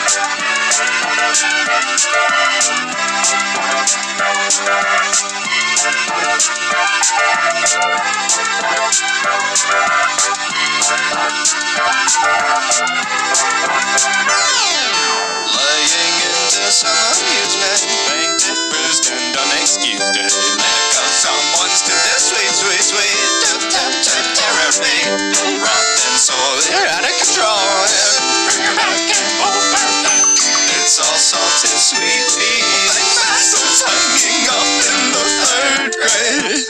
Some amusement, painted, bruised, and unexcused. Let go someone's to the sweet, sweet, sweet terror me. Rotten soul, you're out of control. Bring her back and over. It's all salted sweet peas. Bastards hanging up in the third grade.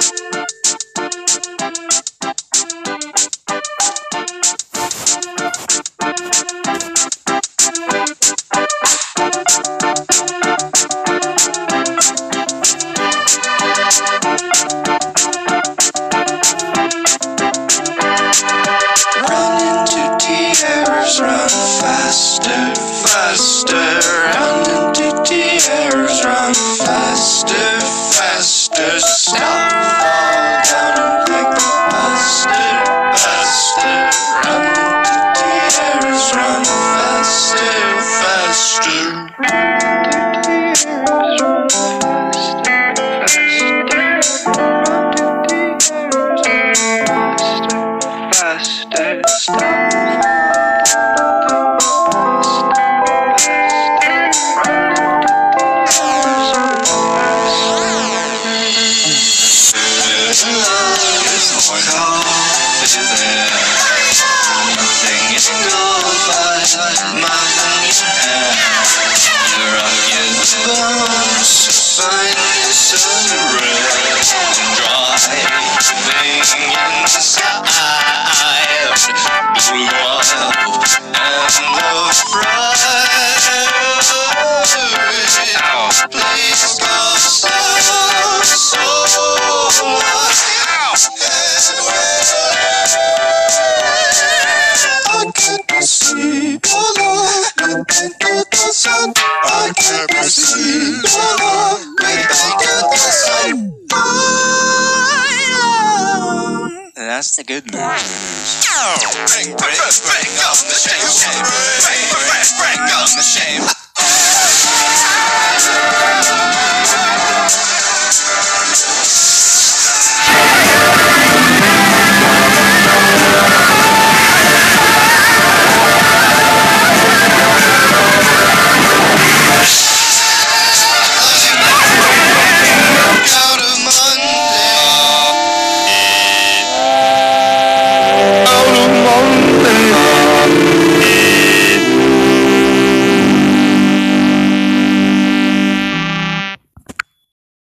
Run faster, faster, run into tears, run faster, faster, stop, fall down and like a bastard, faster, run into tears, run faster, faster, run into tears, run faster, faster, stop. That's the good news. Bring on the shame. Bring on the shame.